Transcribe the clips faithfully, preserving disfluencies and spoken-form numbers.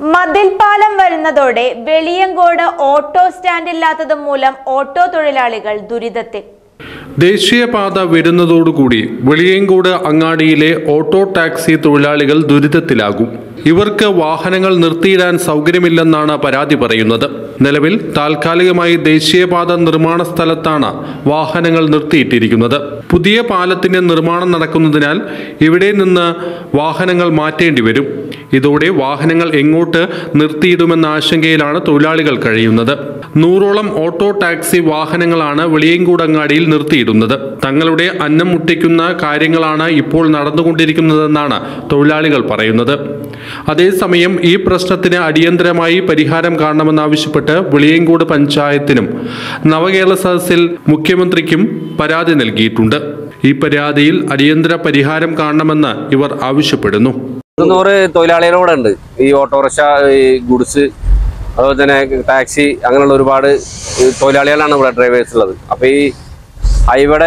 മതിൽപ്പാലം വരുന്നതോടെ Veliyankode auto stand ഇല്ലാത്തത് മൂലം ഓട്ടോ തൊഴിലാളികൾ ദുരിതത്തിൽ. ദേശീയപാത വരുന്നതോടുകൂടി വെളിയങ്കോട് അങ്ങാടിയിലെ ഓട്ടോ ടാക്സി തൊഴിലാളികൾ ദുരിതത്തിലാകും. ഇവർക്ക് വാഹനങ്ങൾ നിർത്തിയിടാൻ സൗകര്യമില്ലെന്നാണ് പരാതി പറയുന്നത്. നിലവിൽ താൽക്കാലികമായി ദേശീയപാത നിർമ്മാണ സ്ഥലത്താണ് വാഹനങ്ങൾ നിർത്തിയിട്ടിരിക്കുന്നത്. പുതിയ പാലത്തിന്റെ നിർമ്മാണം നടക്കുന്നതിനാൽ ഇവിടെ നിന്ന് വാഹനങ്ങൾ മാറ്റേണ്ടി വരും. ഇതോടെ വാഹനങ്ങൾ എങ്ങോട്ട് നിർത്തിയിടുമെന്ന ആശങ്കയിലാണ് തൊഴിലാളികൾ കഴിയുന്നത്. നൂറോളം ഓട്ടോ ടാക്സി വാഹനങ്ങളാണ് വെളിയങ്കോട് അങ്ങാടിയിൽ നിർത്തിയിടുന്നത്. തങ്ങളുടെ അന്നം മുട്ടിക്കുന്ന കാര്യങ്ങളാണ് ഇപ്പോൾ നടന്നുകൊണ്ടിരിക്കുന്നതെന്നാണ് തൊഴിലാളികൾ പറയുന്നത്. അതേസമയം ഈ പ്രശ്നത്തിന് അടിയന്തരമായി പരിഹാരം കാണണമെന്നാവശ്യപ്പെട്ട് വെളിയങ്കോട് പഞ്ചായത്തിനും നവകേരള സദസ്സിൽ മുഖ്യമന്ത്രിക്കും പരാതി നൽകിയിട്ടുണ്ട്. ഈ പരാതിയിൽ അടിയന്തര പരിഹാരം കാണണമെന്ന് ഇവർ ആവശ്യപ്പെടുന്നു. നൂറ് തൊഴിലാളികളോടുണ്ട് ഈ ഓട്ടോറിക്ഷ, ഈ ഗുഡ്സ്, അതുപോലെ തന്നെ ടാക്സി, അങ്ങനെയുള്ള ഒരുപാട് തൊഴിലാളികളാണ് ഇവിടെ ഡ്രൈവേഴ്സ് ഉള്ളത്. അപ്പോൾ ഈ ഹൈവേയുടെ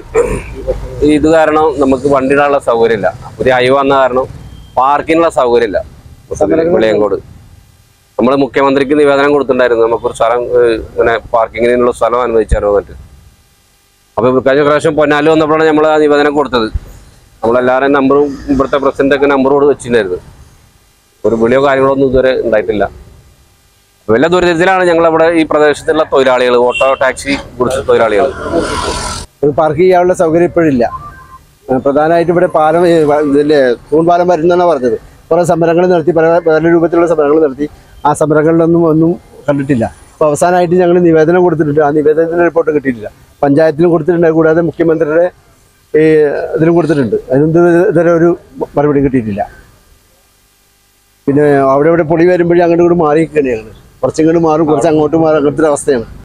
ഈ ഇത് കാരണം നമുക്ക് വണ്ടി ഇടാനുള്ള സൗകര്യമില്ല. പുതിയ ഹൈവേ വന്ന കാരണം പാർക്കിനുള്ള സൗകര്യമില്ല വെളിയങ്കോട്. നമ്മൾ മുഖ്യമന്ത്രിക്ക് നിവേദനം കൊടുത്തിട്ടുണ്ടായിരുന്നു, നമുക്കൊരു സ്ഥലം ഇങ്ങനെ പാർക്കിങ്ങിനുള്ള സ്ഥലം അനുവദിച്ചാലോ എന്നിട്ട്. അപ്പോൾ കഴിഞ്ഞ പ്രാവശ്യം പൊന്നാല് വന്നപ്പോഴാണ് നമ്മൾ ആ നിവേദനം കൊടുത്തത്. നമ്മളെല്ലാവരും നമ്പറും ഇവിടുത്തെ പ്രസിഡന്റൊക്കെ നമ്പറോട് വെച്ചിട്ടുണ്ടായിരുന്നു. ഒരു വിളിയോ കാര്യങ്ങളോ ഒന്നും ഇതുവരെ ഉണ്ടായിട്ടില്ല. വലിയ ദുരിതത്തിലാണ് ഞങ്ങളവിടെ ഈ പ്രദേശത്തുള്ള തൊഴിലാളികൾ, ഓട്ടോ ടാക്സി ഗുഡ്സ് തൊഴിലാളികൾ. പാർക്ക് ചെയ്യാനുള്ള സൗകര്യം ഇപ്പോഴില്ല. പ്രധാനമായിട്ടും ഇവിടെ പാലം ഇതില്ലേ തൂൺപാലം വരുന്നതാണ് പറഞ്ഞത്. കുറേ സമരങ്ങൾ നടത്തി, പല പല രൂപത്തിലുള്ള സമരങ്ങൾ നടത്തി. ആ സമരങ്ങളിലൊന്നും ഒന്നും കണ്ടിട്ടില്ല. അപ്പോൾ അവസാനമായിട്ട് ഞങ്ങൾ നിവേദനം കൊടുത്തിട്ടുണ്ട്. ആ നിവേദനത്തിന് റിപ്പോർട്ട് കിട്ടിയിട്ടില്ല. പഞ്ചായത്തിലും കൊടുത്തിട്ടുണ്ട്, കൂടാതെ മുഖ്യമന്ത്രിയുടെ ഈ ഇതിലും കൊടുത്തിട്ടുണ്ട്. അതിനൊന്നും ഇതുവരെ ഒരു മറുപടി കിട്ടിയിട്ടില്ല. പിന്നെ അവിടെ ഇവിടെ പൊളി വരുമ്പോഴേ അങ്ങോട്ട് ഇങ്ങോട്ട് മാറിയിരിക്കുകയാണ്. ഞങ്ങൾ കുറച്ചിങ്ങോട്ട് മാറും, കുറച്ച് അങ്ങോട്ട് മാറും, അങ്ങനത്തെ ഒരു അവസ്ഥയാണ്.